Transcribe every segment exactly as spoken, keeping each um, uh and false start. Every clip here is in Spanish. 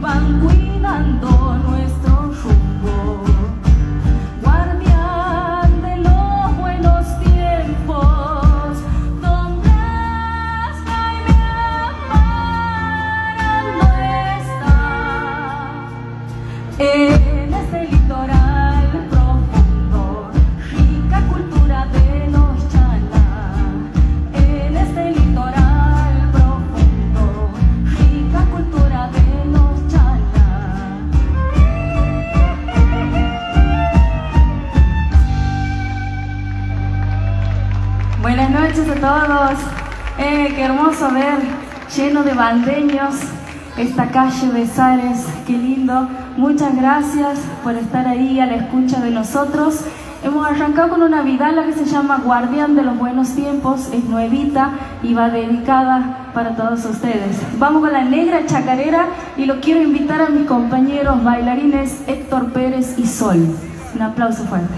van cuidando nuestro rumbo. Guardián de los buenos tiempos, donde está y me amparando está. En este litoral profundo, rica cultura de los chalá. En este litoral profundo, rica cultura de los chalá. Buenas noches a todos. Eh, qué hermoso ver, lleno de bandeños, esta calle Besares, qué lindo. Muchas gracias por estar ahí a la escucha de nosotros. Hemos arrancado con una vidala que se llama Guardián de los Buenos Tiempos, es nuevita y va dedicada para todos ustedes. Vamos con la negra chacarera y lo quiero invitar a mis compañeros bailarines Héctor Pérez y Sol. Un aplauso fuerte.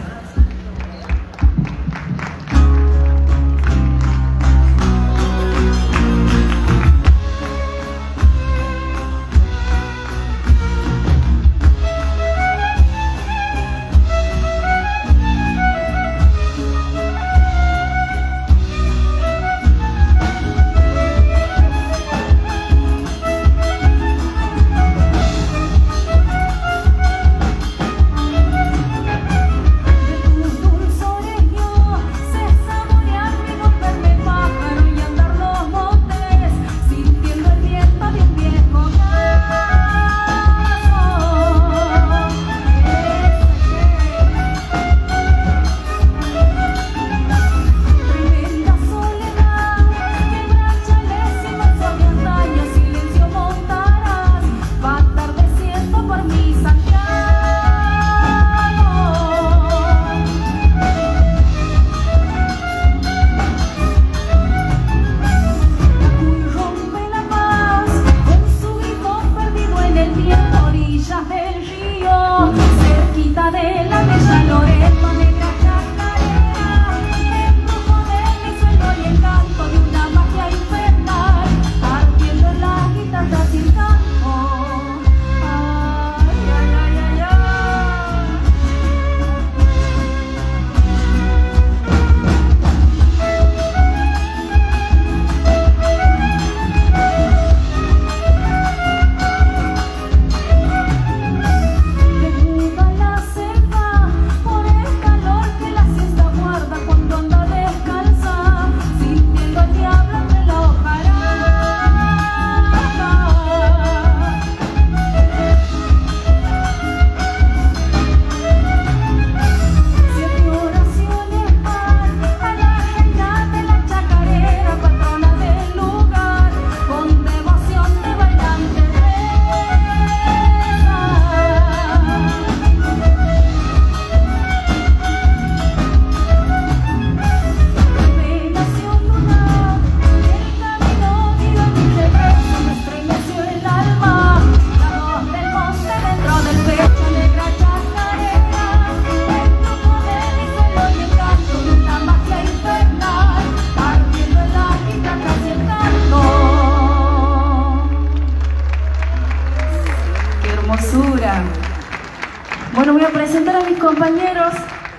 Bueno, voy a presentar a mis compañeros.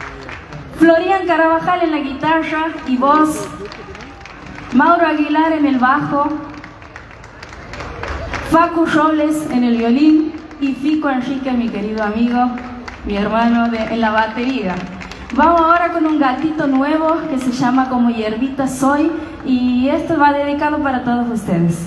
Florian Carabajal en la guitarra y voz, Mauro Aguilar en el bajo, Facu Robles en el violín y Fico Enrique, mi querido amigo, mi hermano, de, en la batería. Vamos ahora con un gatito nuevo que se llama Como Hierbita Soy y esto va dedicado para todos ustedes.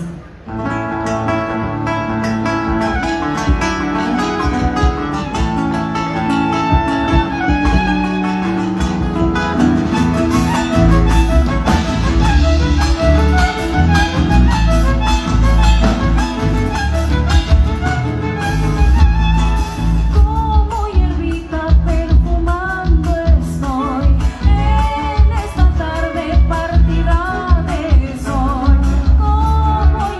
Como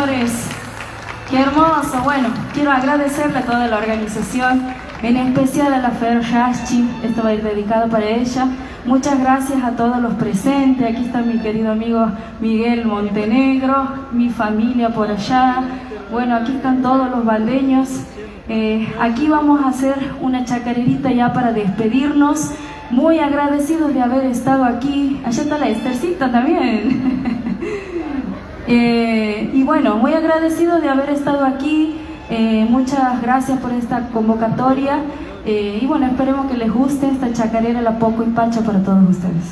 flores. Qué hermoso. Bueno, quiero agradecerle a toda la organización, en especial a la Fer Yaschi, esto va a ir dedicado para ella. Muchas gracias a todos los presentes. Aquí está mi querido amigo Miguel Montenegro, mi familia por allá. Bueno, aquí están todos los valdeños. Eh, aquí vamos a hacer una chacarerita ya para despedirnos. Muy agradecidos de haber estado aquí. Allá está la Estercita también. eh, y bueno, muy agradecidos de haber estado aquí. Eh, muchas gracias por esta convocatoria. Eh, y bueno, esperemos que les guste esta chacarera La Poco y Pacha para todos ustedes.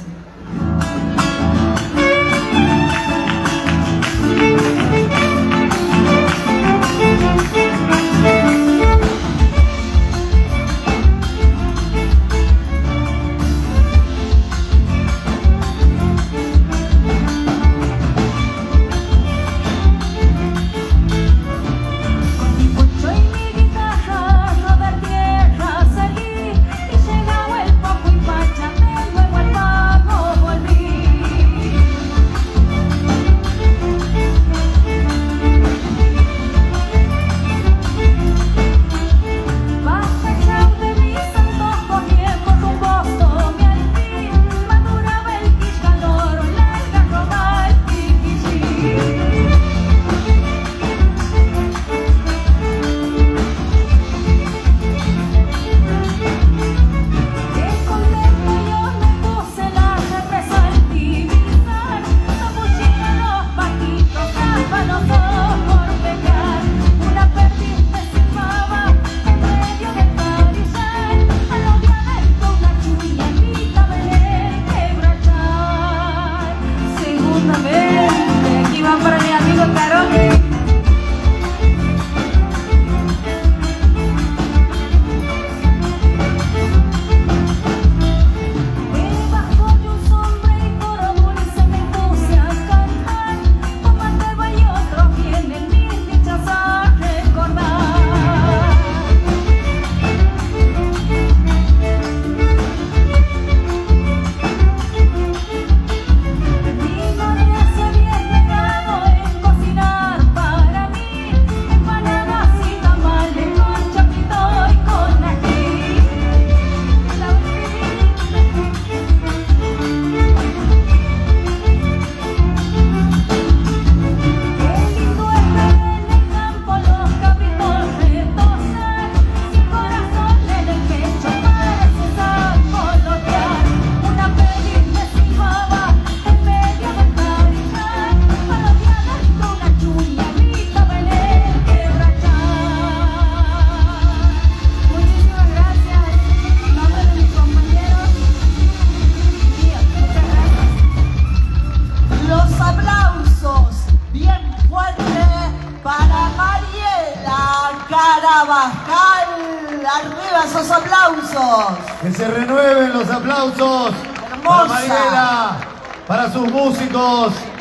Arriba esos aplausos. Que se renueven los aplausos. Hermosa. Para Mariela, para sus músicos.